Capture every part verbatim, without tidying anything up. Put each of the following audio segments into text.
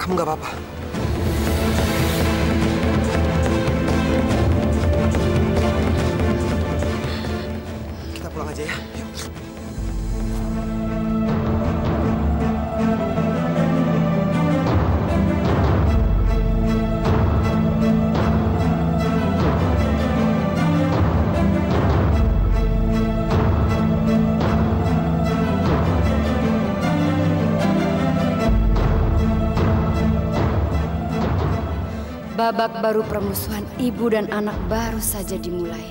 Kamu nggak apa-apa. Kita pulang aja ya. Yuk. Babak baru permusuhan ibu dan anak baru saja dimulai.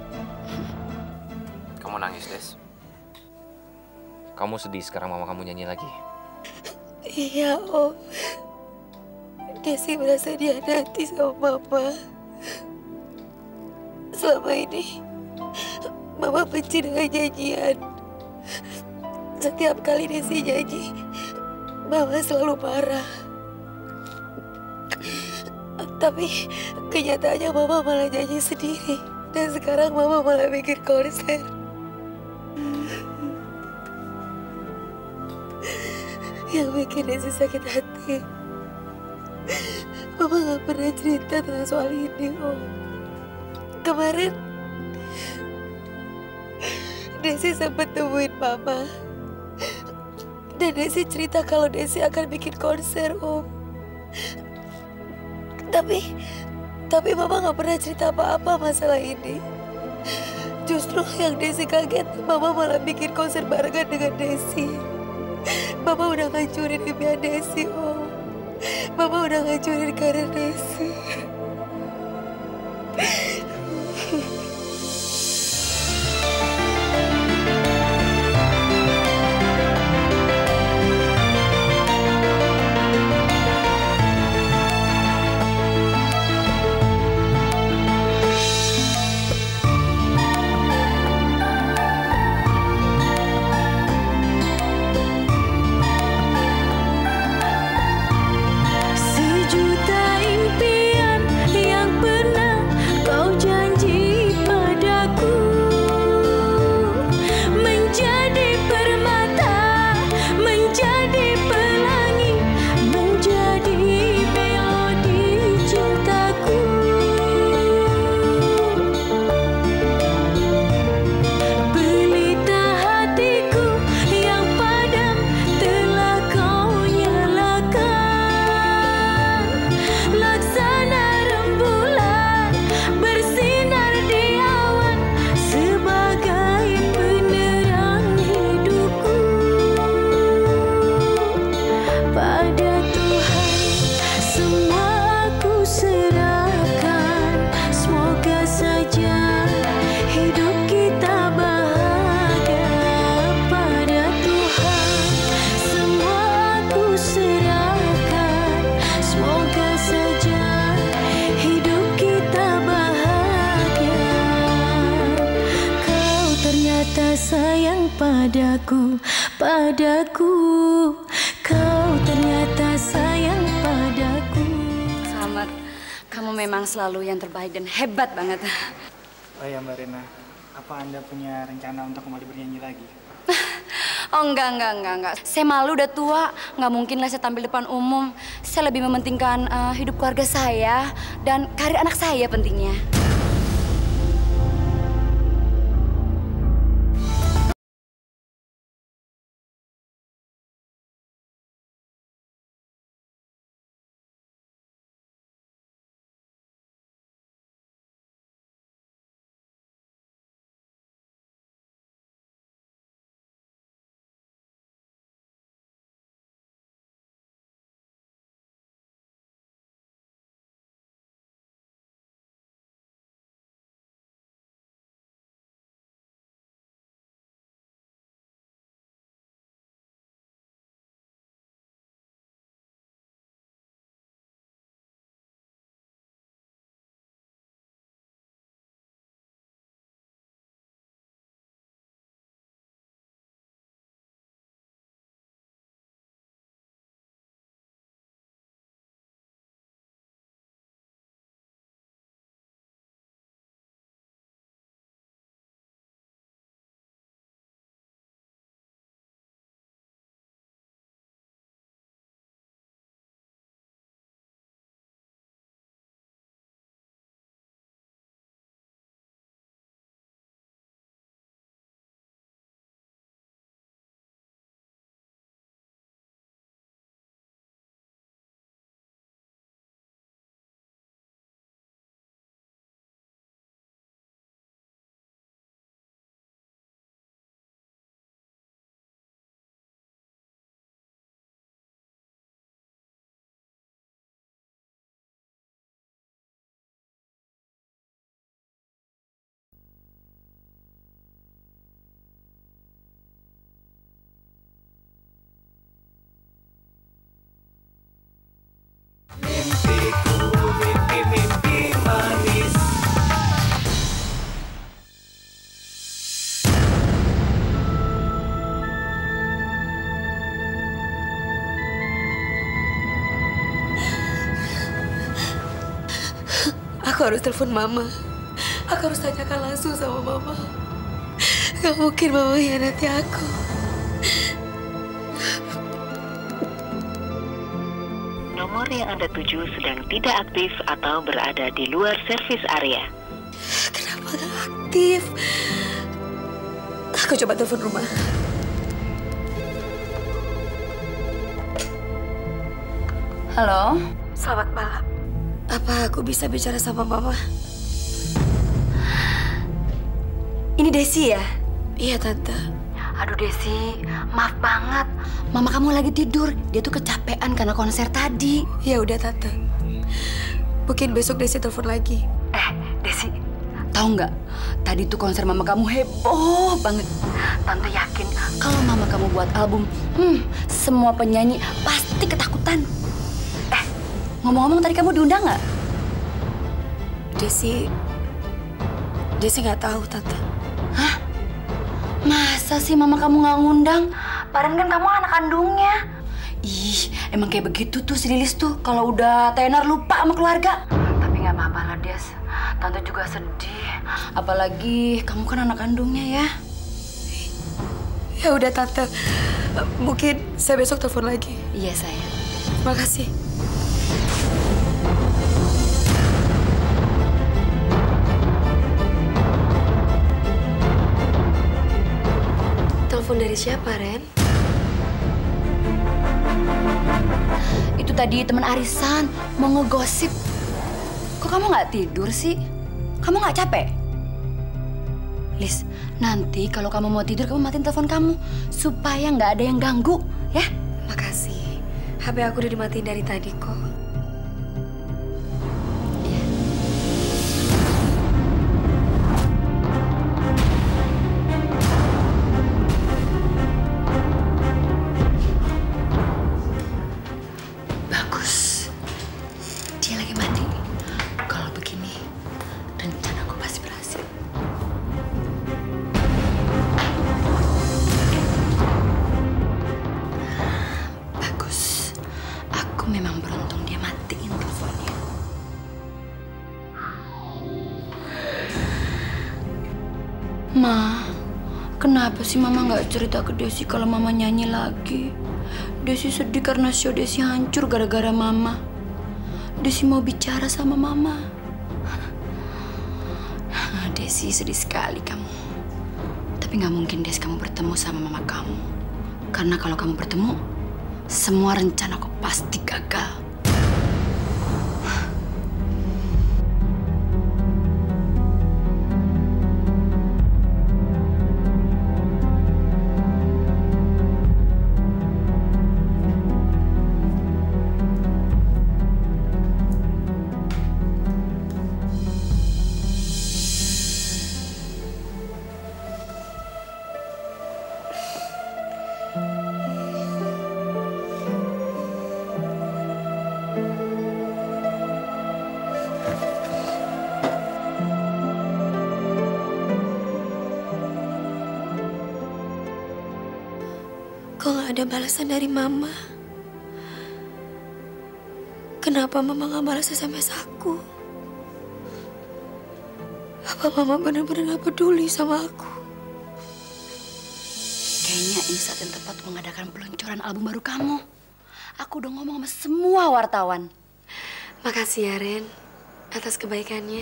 Kamu nangis, Des. Kamu sedih sekarang mama kamu nyanyi lagi. Iya, Om. Desi merasa dihianati sama Mama. Selama ini, Mama benci dengan nyanyian. Setiap kali Desi nyanyi, Mama selalu marah. Tapi kenyataannya Mama malah nyanyi sendiri. Dan sekarang Mama malah bikin konser. Yang bikin Desi sakit hati, Mama gak pernah cerita tentang soal ini, Om. Kemarin, Desi sempat temuin Mama. Dan Desi cerita kalau Desi akan bikin konser, Om. Tapi, tapi Mama gak pernah cerita apa-apa masalah ini. Justru yang Desi kaget, Mama malah bikin konser barengan dengan Desi. Mama udah ngancurin impian Desi, Om. Mama udah ngancurin karir Desi. Sayang padaku, padaku, kau ternyata sayang padaku. Selamat, kamu memang selalu yang terbaik dan hebat banget. Oh ya Mbak Rena, apa Anda punya rencana untuk kembali bernyanyi lagi? Oh enggak, enggak, enggak, enggak. Saya malu udah tua, nggak mungkin lah saya tampil depan umum. Saya lebih mementingkan uh, hidup keluarga saya dan karir anak saya pentingnya. Aku harus telepon Mama. Aku harus tanyakan langsung sama Mama. Gak mungkin Mama hianati aku. Nomor yang Anda tuju sedang tidak aktif atau berada di luar servis area. Kenapa gak aktif? Aku coba telepon rumah. Halo? Selamat malam. Apa aku bisa bicara sama Mama? Ini Desi ya? Iya, Tante. Aduh Desi, maaf banget. Mama kamu lagi tidur. Dia tuh kecapean karena konser tadi. Ya udah, Tante. Mungkin besok Desi telepon lagi. Eh, Desi, tahu nggak? Tadi tuh konser mama kamu heboh banget. Tante yakin kalau mama kamu buat album, hmm, semua penyanyi pasti ketakutan. Eh, ngomong-ngomong tadi kamu diundang nggak? Desi, Desi nggak tahu, Tante. Hah? Masa sih mama kamu nggak ngundang? Padahal kan kamu anak kandungnya. Ih, emang kayak begitu tuh si Lilis tuh. Kalau udah tenar lupa sama keluarga. Tapi nggak apa-apa lah, Des. Tante juga sedih. Apalagi kamu kan anak kandungnya ya. Ya udah, Tante. Mungkin saya besok telepon lagi. Iya, sayang. Makasih. Telepon dari siapa, Ren? Itu tadi teman arisan mau ngegosip. Kok kamu nggak tidur sih? Kamu nggak capek? Lis, nanti kalau kamu mau tidur kamu matiin telepon kamu supaya nggak ada yang ganggu, ya? Makasih. H P aku udah dimatiin dari tadi kok. Bagus. Dia lagi mandi. Kalau begini, rencanaku pasti berhasil. Bagus. Aku memang beruntung dia matiin teleponnya. Ma, kenapa sih Mama nggak cerita ke Desi kalau Mama nyanyi lagi? Desi sedih karena show Desi hancur gara-gara Mama. Desi mau bicara sama Mama. Desi sedih sekali kamu. Tapi nggak mungkin Des kamu bertemu sama Mama kamu. Karena kalau kamu bertemu, semua rencanaku pasti gagal. Kok nggak ada balasan dari Mama? Kenapa Mama nggak balas S M S aku? Apa Mama benar-benar nggak peduli sama aku? Kayaknya ini saat yang tepat mengadakan peluncuran album baru kamu. Aku udah ngomong sama semua wartawan. Makasih ya, Ren, atas kebaikannya.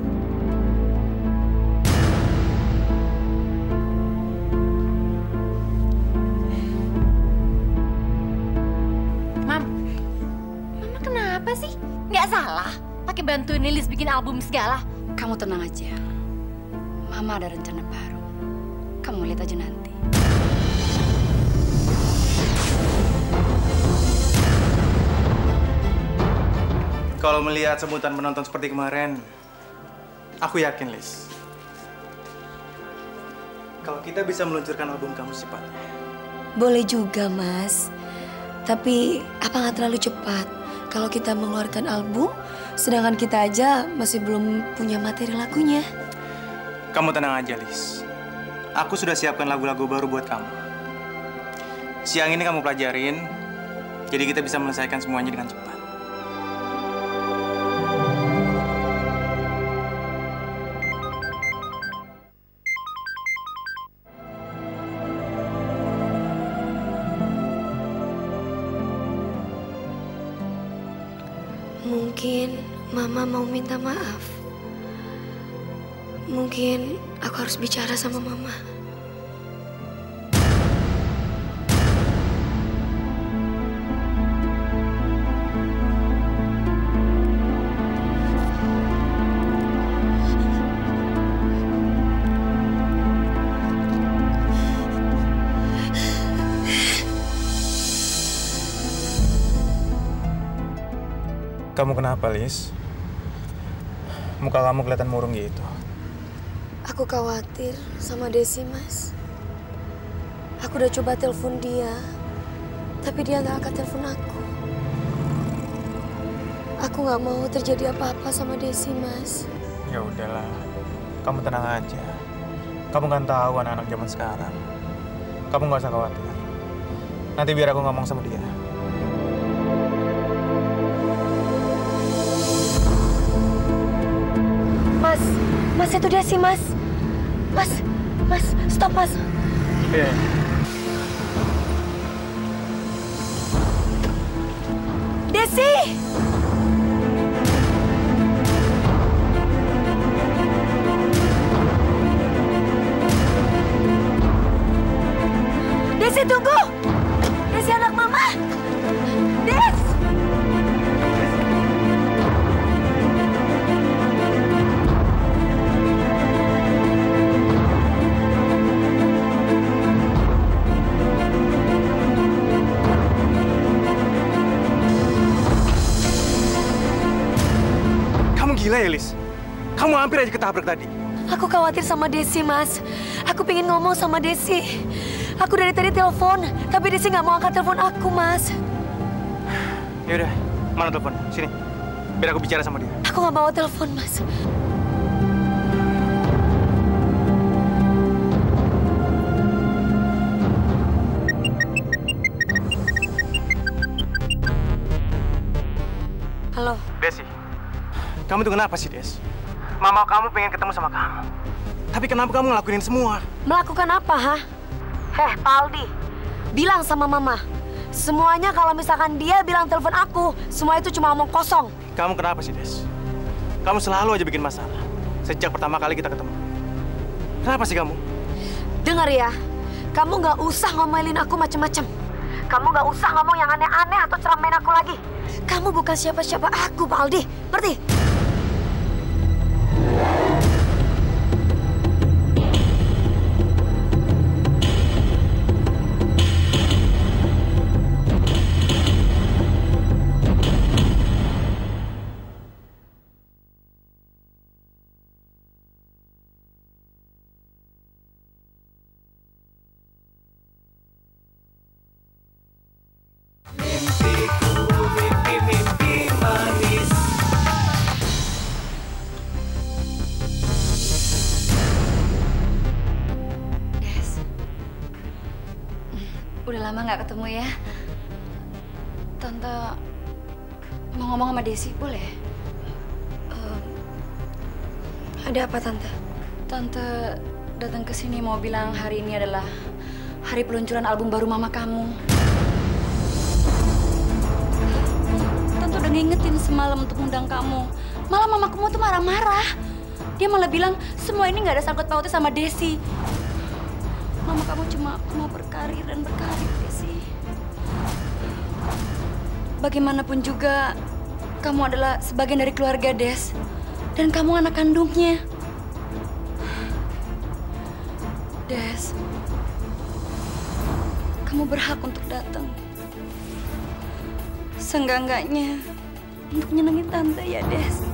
Mam, Mama kenapa sih? Nggak salah pakai bantuin Lilis bikin album segala. Kamu tenang aja. Mama ada rencana baru. Kamu lihat aja nanti. Kalau melihat sebutan penonton seperti kemarin, aku yakin, Lis. Kalau kita bisa meluncurkan album kamu secepatnya. Boleh juga, Mas. Tapi apa nggak terlalu cepat? Kalau kita mengeluarkan album, sedangkan kita aja masih belum punya materi lagunya. Kamu tenang aja, Lis. Aku sudah siapkan lagu-lagu baru buat kamu. Siang ini kamu pelajarin, jadi kita bisa menyelesaikan semuanya dengan cepat. Mungkin Mama mau minta maaf. Mungkin aku harus bicara sama Mama. Kamu kenapa, Lis? Muka kamu kelihatan murung gitu. Aku khawatir sama Desi, Mas. Aku udah coba telepon dia, tapi dia nggak angkat telepon aku. Aku nggak mau terjadi apa-apa sama Desi, Mas. Ya udahlah, kamu tenang aja. Kamu kan tahu anak-anak zaman sekarang. Kamu nggak usah khawatir. Nanti biar aku ngomong sama dia. Mas, Mas itu Desi, Mas. Mas, Mas, stop, Mas. Iya. Desi! Desi, tunggu! Desi, anak Mama! Des! Gila ya, Lis? Kamu hampir aja ketabrak tadi. Aku khawatir sama Desi, Mas. Aku pengen ngomong sama Desi. Aku dari tadi telepon, tapi Desi nggak mau angkat telepon aku, Mas. Ya udah, mana telepon? Sini, biar aku bicara sama dia. Aku nggak bawa telepon, Mas. Halo. Desi. Kamu tuh kenapa sih, Des? Mama kamu pengen ketemu sama kamu. Tapi kenapa kamu ngelakuin semua? Melakukan apa, ha? Heh, Pak Aldi. Bilang sama Mama. Semuanya kalau misalkan dia bilang telepon aku, semua itu cuma omong kosong. Kamu kenapa sih, Des? Kamu selalu aja bikin masalah. Sejak pertama kali kita ketemu. Kenapa sih kamu? Dengar ya, kamu nggak usah ngomelin aku macem-macem. Kamu nggak usah ngomong yang aneh-aneh atau ceramain aku lagi. Kamu bukan siapa-siapa aku, Pak Aldi. Ngerti? Udah lama nggak ketemu ya. Tante mau ngomong sama Desi, boleh? Uh, ada apa, Tante? Tante datang ke sini mau bilang hari ini adalah hari peluncuran album baru mama kamu. Tante udah ngingetin semalam untuk undang kamu. Malah mama kamu tuh marah-marah. Dia malah bilang semua ini nggak ada sangkut pautnya sama Desi. Mama kamu cuma mau berkarir dan berkarir, Desi. Bagaimanapun juga, kamu adalah sebagian dari keluarga Des. Dan kamu anak kandungnya. Des, kamu berhak untuk datang. Seenggak-enggaknya untuk nyenengin Tante ya, Des.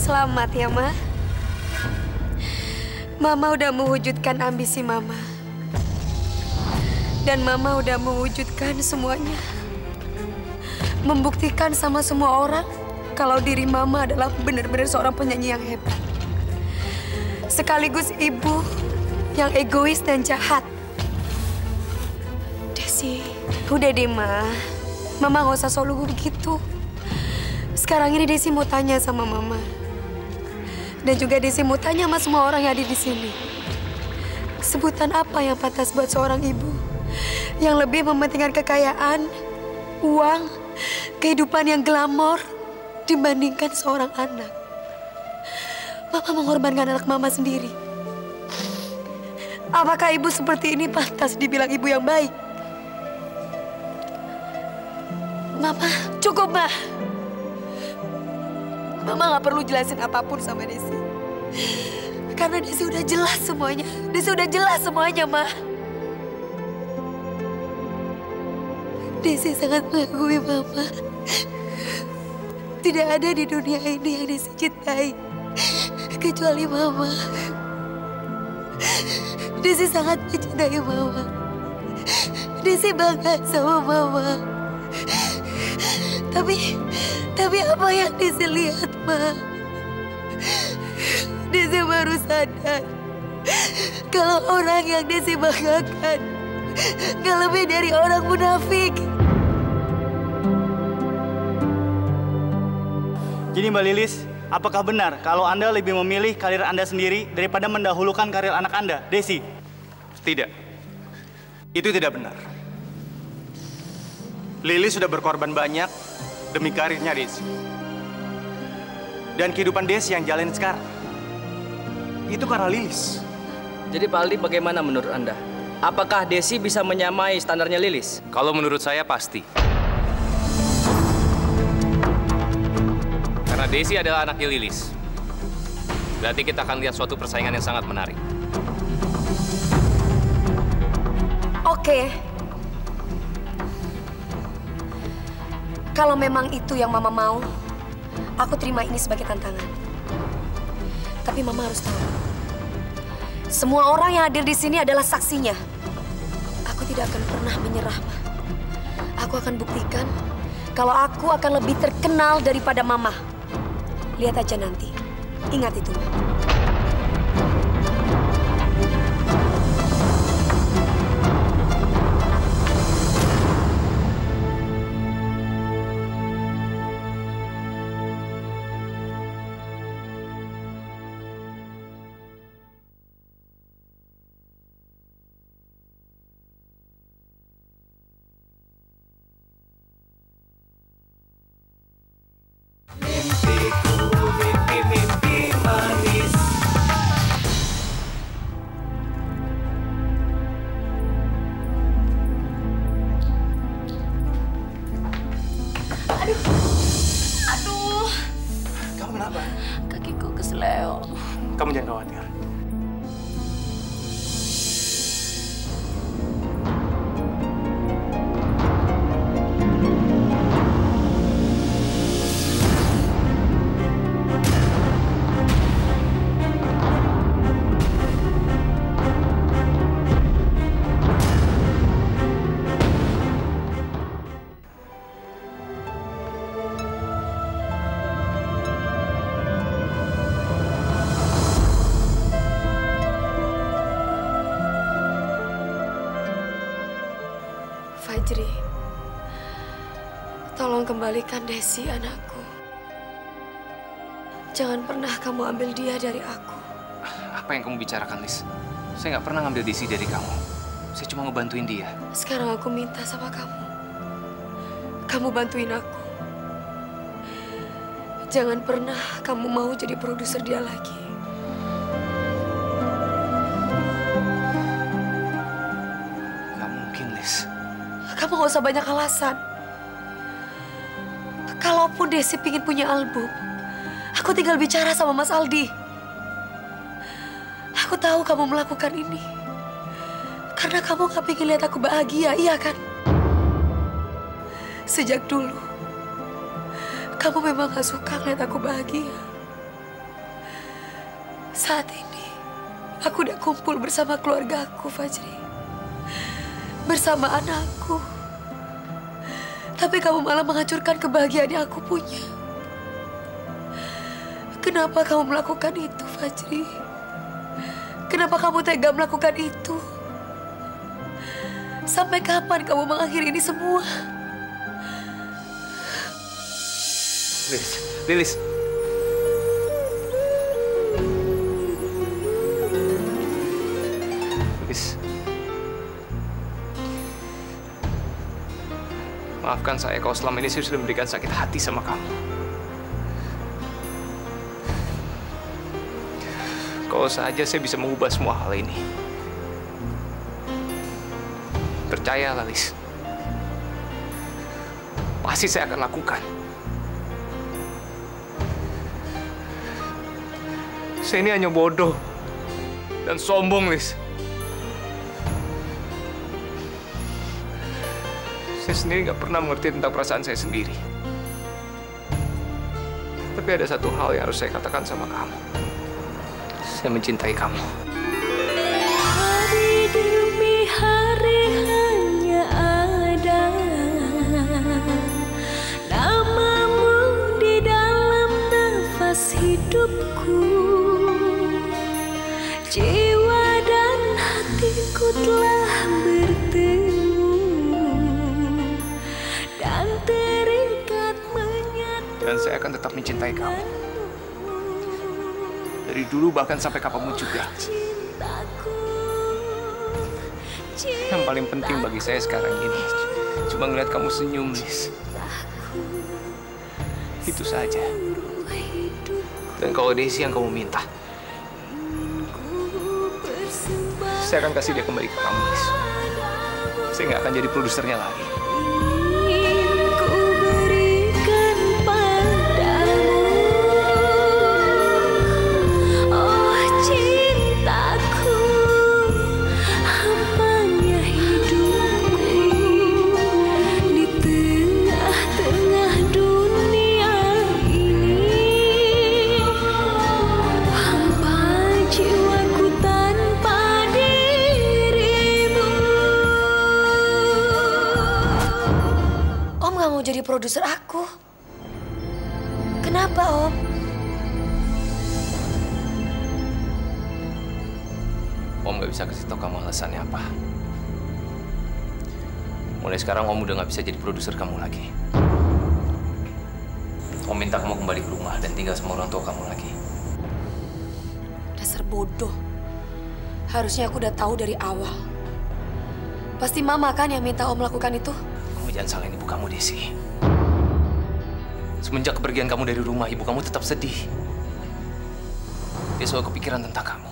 Selamat ya, Ma. Mama udah mewujudkan ambisi Mama. Dan Mama udah mewujudkan semuanya. Membuktikan sama semua orang kalau diri Mama adalah benar-benar seorang penyanyi yang hebat. Sekaligus ibu yang egois dan jahat. Desi, udah deh, Ma. Mama nggak usah selalu begitu. Sekarang ini Desi mau tanya sama Mama. Dan juga Desi mau tanya sama semua orang yang ada di sini. Sebutan apa yang pantas buat seorang ibu yang lebih mementingkan kekayaan, uang, kehidupan yang glamor dibandingkan seorang anak? Mama mengorbankan anak Mama sendiri. Apakah ibu seperti ini pantas dibilang ibu yang baik? Mama, cukup, Ma. Mama gak perlu jelasin apapun sama Desi. Karena Desi udah jelas semuanya. Desi udah jelas semuanya, Ma. Desi sangat mengagumi Mama. Tidak ada di dunia ini yang Desi cintai kecuali Mama. Desi sangat mencintai Mama. Desi bangga sama Mama. Tapi, tapi apa yang Desi lihat, Ma? Desi baru sadar kalau orang yang Desi banggakan gak lebih dari orang munafik. Jadi Mbak Lilis, apakah benar kalau Anda lebih memilih karir Anda sendiri daripada mendahulukan karir anak Anda, Desi? Tidak. Itu tidak benar. Lilis sudah berkorban banyak demi karirnya Desi. Dan kehidupan Desi yang jalan sekarang, itu karena Lilis. Jadi Pak Aldi, bagaimana menurut Anda? Apakah Desi bisa menyamai standarnya Lilis? Kalau menurut saya pasti. Karena Desi adalah anaknya Lilis. Berarti kita akan lihat suatu persaingan yang sangat menarik. Oke. Kalau memang itu yang Mama mau, aku terima ini sebagai tantangan. Tapi Mama harus tahu, semua orang yang hadir di sini adalah saksinya. Aku tidak akan pernah menyerah, Ma. Aku akan buktikan kalau aku akan lebih terkenal daripada Mama. Lihat aja nanti. Ingat itu, Ma. Kakiku kesleo. Kamu jangan khawatir. Fajri, tolong kembalikan Desi, anakku. Jangan pernah kamu ambil dia dari aku. Apa yang kamu bicarakan, Lis? Saya nggak pernah ngambil Desi dari kamu. Saya cuma ngebantuin dia. Sekarang aku minta sama kamu. Kamu bantuin aku. Jangan pernah kamu mau jadi produser dia lagi. Nggak mungkin, Lis. Kamu gak usah banyak alasan. Kalaupun Desi pingin punya album, aku tinggal bicara sama Mas Aldi. Aku tahu kamu melakukan ini karena kamu gak pengen lihat aku bahagia, iya kan? Sejak dulu, kamu memang gak suka lihat aku bahagia. Saat ini, aku udah kumpul bersama keluarga aku, Fajri. Bersama anakku. Tapi kamu malah menghancurkan kebahagiaan yang aku punya. Kenapa kamu melakukan itu, Fajri? Kenapa kamu tega melakukan itu? Sampai kapan kamu mengakhiri ini semua? Lilis, Lilis. Lilis. Maafkan saya kalau selama ini saya sudah memberikan sakit hati sama kamu. Kalau saja saya bisa mengubah semua hal ini. Percayalah, Lilis. Pasti saya akan lakukan. Saya ini hanya bodoh dan sombong, Lilis. Saya sendiri nggak pernah mengerti tentang perasaan saya sendiri. Tapi ada satu hal yang harus saya katakan sama kamu. Saya mencintai kamu. Hari demi hari hanya ada namamu di dalam nafas hidupku. Jiwa dan hatiku telah bertemu dan terikat menyatu. Dan saya akan tetap mencintai kamu. Dari dulu bahkan sampai kapanpun juga. Yang paling penting bagi saya sekarang ini cuma ngeliat kamu senyum, Lilis. Itu saja. Dan kalau Desi yang kamu minta, saya akan kasih dia kembali ke kamu, Lilis. Saya nggak akan jadi produsernya lagi. Jadi produser aku. Kenapa, Om? Om nggak bisa kasih tahu kamu alasannya apa. Mulai sekarang Om udah nggak bisa jadi produser kamu lagi. Om minta kamu kembali ke rumah dan tinggal sama orang tua kamu lagi. Dasar bodoh. Harusnya aku udah tahu dari awal. Pasti Mama kan yang minta Om lakukan itu? Kamu jangan salahin ibu kamu, Desi. Semenjak kepergian kamu dari rumah, ibu kamu tetap sedih. Dia selalu kepikiran tentang kamu.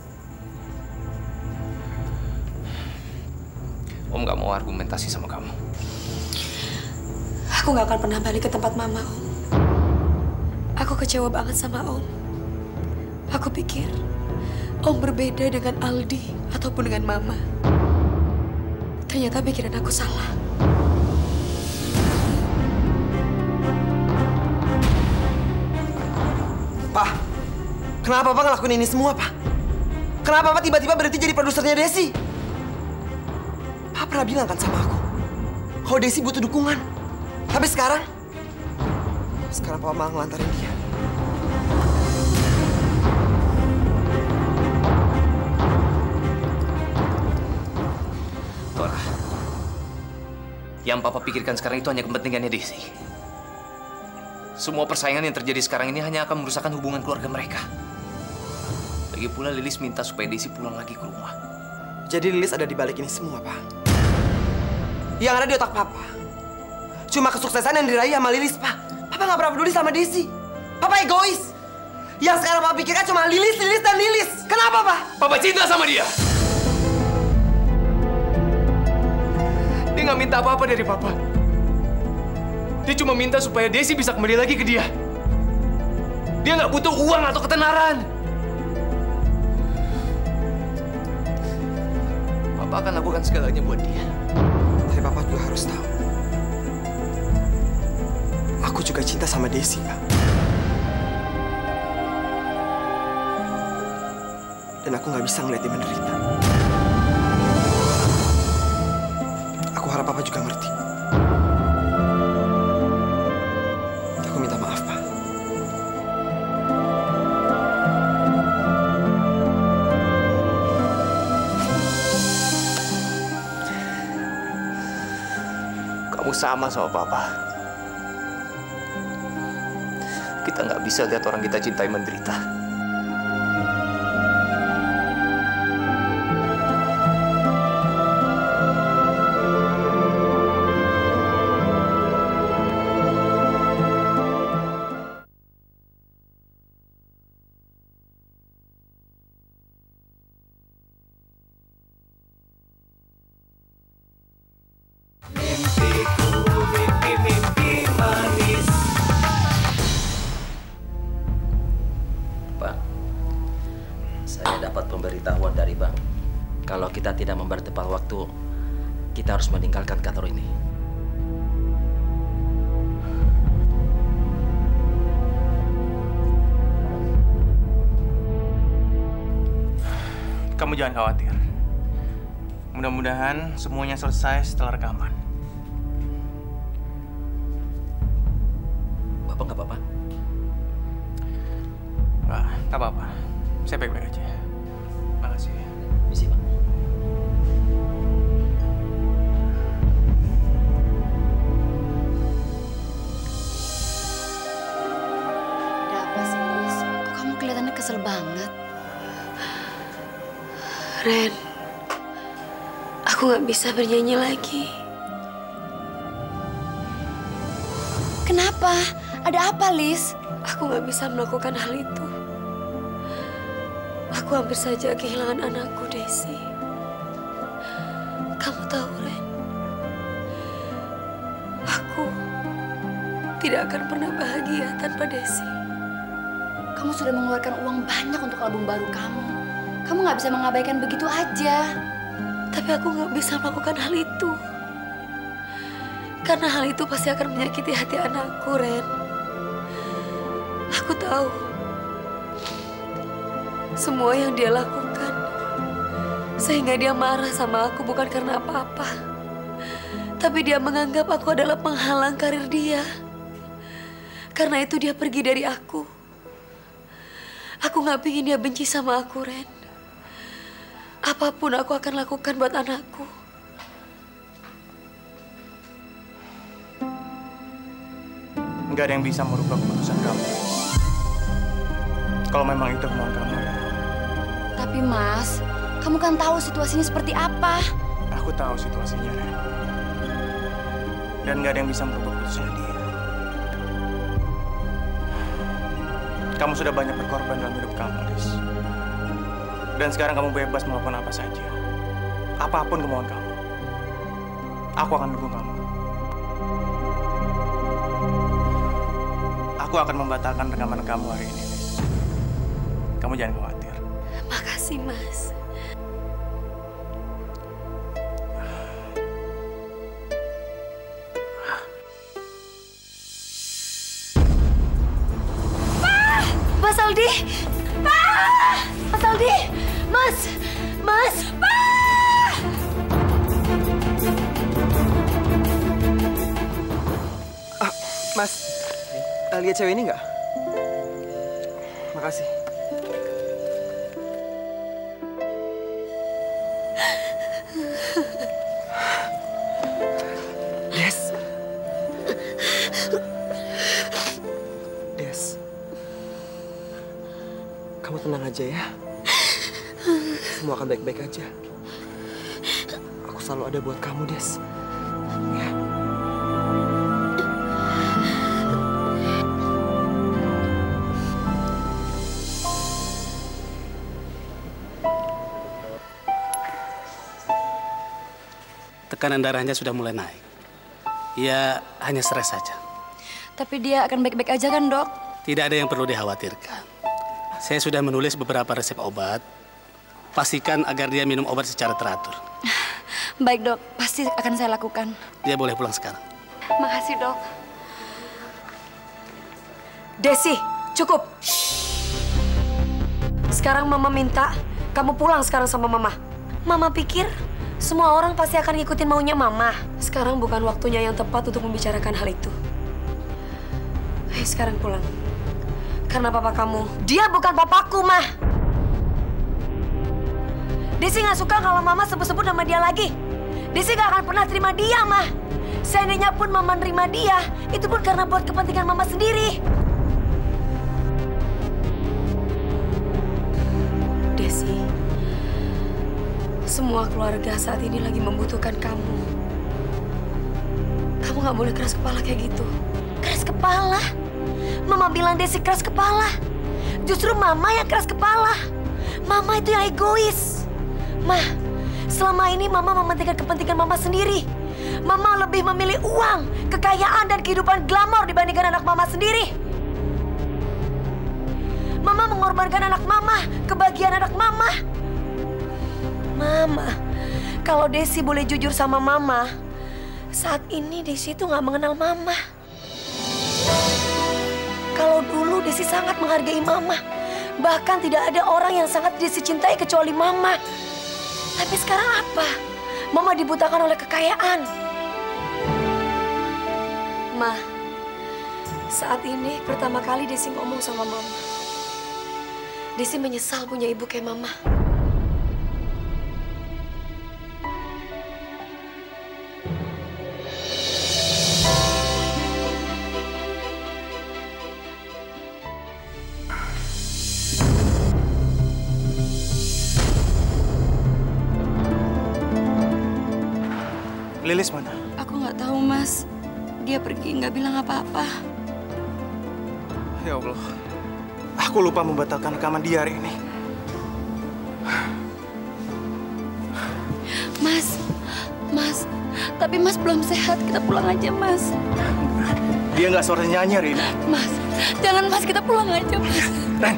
Om gak mau argumentasi sama kamu. Aku gak akan pernah balik ke tempat Mama, Om. Aku kecewa banget sama Om. Aku pikir Om berbeda dengan Aldi ataupun dengan Mama. Ternyata pikiran aku salah. Pak, kenapa Papa ngelakuin ini semua, Pak? Kenapa Papa tiba-tiba berhenti jadi produsernya Desi? Papa pernah bilang kan sama aku, kalau Desi butuh dukungan. Tapi sekarang, sekarang Papa malah ngelantarin dia. Tora, yang Papa pikirkan sekarang itu hanya kepentingannya Desi. Semua persaingan yang terjadi sekarang ini hanya akan merusakkan hubungan keluarga mereka. Lagi pula Lilis minta supaya Desi pulang lagi ke rumah. Jadi Lilis ada di balik ini semua, Pak. Yang ada di otak Papa cuma kesuksesan yang diraih sama Lilis, Pak. Papa nggak pernah peduli sama Desi. Papa egois. Yang sekarang Papa pikirkan cuma Lilis, Lilis, dan Lilis. Kenapa, Pak? Papa cinta sama dia. Dia nggak minta apa-apa dari Papa. Dia cuma minta supaya Desi bisa kembali lagi ke dia. Dia nggak butuh uang atau ketenaran. Papa akan lakukan segalanya buat dia. Tapi Papa juga harus tahu. Aku juga cinta sama Desi, Pak. Dan aku nggak bisa ngeliat dia menderita. Aku harap Papa juga ngerti. Aku minta maaf, Pak. Kamu sama sama Papa. Kita nggak bisa lihat orang kita cintai menderita. Pemberitahuan dari bank, kalau kita tidak membayar tepat waktu, kita harus meninggalkan kantor ini. Kamu jangan khawatir. Mudah-mudahan semuanya selesai setelah rekaman. Bapak nggak apa-apa? Nggak, nggak apa-apa. Saya baik-baik aja. Makasih. Misi, Pak. Ada apa sih, Lis? Kok kamu kelihatannya kesel banget? Ren, aku nggak bisa bernyanyi lagi. Kenapa? Ada apa, Lis? Aku nggak bisa melakukan hal itu. Aku hampir saja kehilangan anakku, Desi. Kamu tahu, Ren, aku tidak akan pernah bahagia tanpa Desi. Kamu sudah mengeluarkan uang banyak untuk album baru kamu. Kamu nggak bisa mengabaikan begitu aja. Tapi aku nggak bisa melakukan hal itu. Karena hal itu pasti akan menyakiti hati anakku, Ren. Aku tahu semua yang dia lakukan sehingga dia marah sama aku bukan karena apa-apa. Tapi dia menganggap aku adalah penghalang karir dia. Karena itu dia pergi dari aku. Aku nggak ingin dia benci sama aku, Ren. Apapun aku akan lakukan buat anakku. Nggak ada yang bisa merubah keputusan kamu. Kalau memang itu kemauan kamu ya. Tapi Mas, kamu kan tahu situasinya seperti apa. Aku tahu situasinya, Ren. Dan nggak ada yang bisa merubah keputusannya dia. Kamu sudah banyak berkorban dalam hidup kamu, Lis. Dan sekarang kamu bebas melakukan apa saja. Apapun kemauan kamu. Aku akan dukung kamu. Aku akan membatalkan rekaman kamu hari ini, Lis. Kamu jangan khawatir. Makasih, Mas. Mas Aldi! Pak! Mas Aldi! Mas! Mas! Pak! Ah, Mas, uh, lihat cewek ini nggak? Makasih. Des. Des. Kamu tenang aja ya. Semua akan baik-baik aja. Aku selalu ada buat kamu, Des. Ya. Tekanan darahnya sudah mulai naik. Ya, hanya stres saja. Tapi dia akan baik-baik aja kan, Dok? Tidak ada yang perlu dikhawatirkan. Saya sudah menulis beberapa resep obat. Pastikan agar dia minum obat secara teratur. Baik, Dok. Pasti akan saya lakukan. Dia boleh pulang sekarang. Makasih, Dok. Desi, cukup. Sekarang Mama minta Kamu pulang sekarang sama Mama. Mama pikir semua orang pasti akan ngikutin maunya Mama. Sekarang bukan waktunya yang tepat untuk membicarakan hal itu. Ayo sekarang pulang. Karena papa kamu, dia bukan papaku, Mah. Desi nggak suka kalau Mama sebut-sebut nama dia lagi. Desi nggak akan pernah terima dia, Mah. Seandainya pun Mama nerima dia, itu pun karena buat kepentingan Mama sendiri. Desi, semua keluarga saat ini lagi membutuhkan kamu. Kamu nggak boleh keras kepala kayak gitu. Keras kepala? Mama bilang Desi keras kepala. Justru Mama yang keras kepala. Mama itu yang egois. Mah, selama ini Mama mementingkan kepentingan Mama sendiri. Mama lebih memilih uang, kekayaan, dan kehidupan glamor dibandingkan anak Mama sendiri. Mama mengorbankan anak Mama, kebahagiaan anak Mama. Mama, kalau Desi boleh jujur sama Mama, saat ini Desi itu nggak mengenal Mama. Kalau dulu Desi sangat menghargai Mama. Bahkan tidak ada orang yang sangat Desi cintai kecuali Mama. Tapi sekarang apa? Mama dibutakan oleh kekayaan. Ma, saat ini pertama kali Desi ngomong sama Mama. Desi menyesal punya ibu kayak Mama. Lilis mana? Aku nggak tahu, Mas. Dia pergi nggak bilang apa-apa. Ya Allah, aku lupa membatalkan rekaman dia hari ini. Mas, Mas, tapi Mas belum sehat. Kita pulang aja, Mas. Dia nggak suara nyanyi hari ini. Mas, jangan Mas, kita pulang aja, Mas. Ren.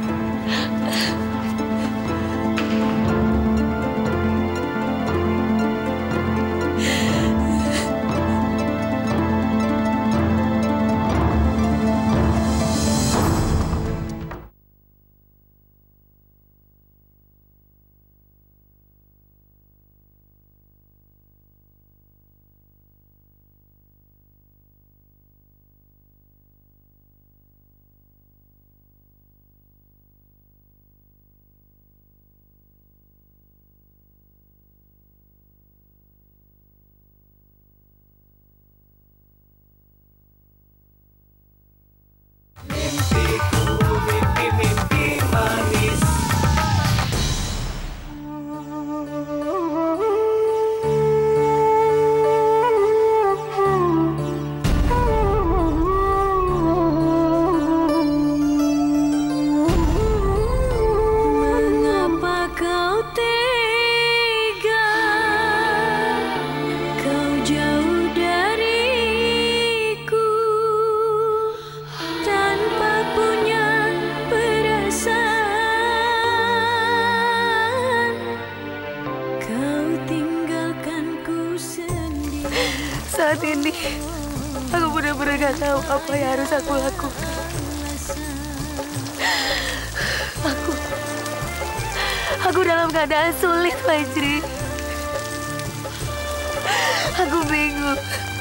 Saat ini, aku benar-benar gak tahu apa yang harus aku lakukan. Aku, aku dalam keadaan sulit, Fajri. Aku bingung.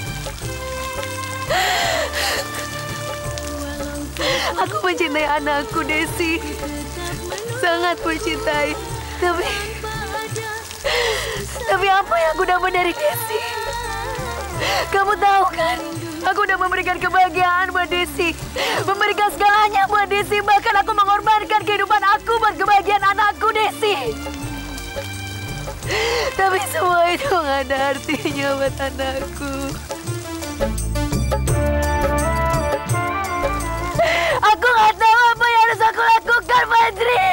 Aku mencintai anakku, Desi. Sangat mencintai. Tapi, tapi apa yang aku dapat dari Desi? Kamu tahu kan, aku udah memberikan kebahagiaan buat Desi. Memberikan segalanya buat Desi. Bahkan aku mengorbankan kehidupan aku buat kebahagiaan anakku, Desi. Tapi semua itu gak ada artinya buat anakku. Aku gak tahu apa yang harus aku lakukan, Fajri.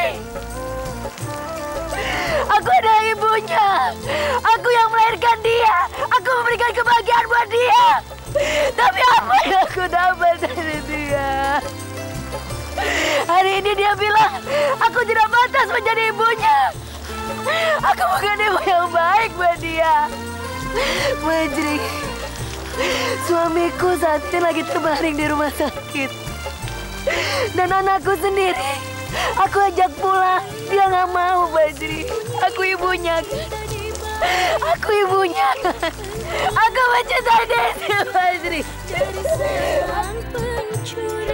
Aku adalah ibunya. Aku yang melahirkan dia. Aku memberikan kebahagiaan buat dia. Tapi apa yang aku dapat dari dia? Hari ini dia bilang, aku tidak pantas menjadi ibunya. Aku bukan ibu yang baik buat dia. Fajri, suamiku saat ini lagi terbaring di rumah sakit. Dan anakku sendiri Aku ajak pulang, dia nggak mau, Basri. Aku ibunya. Aku ibunya. Aku mencintai Desi, Basri. Dari seorang pencuri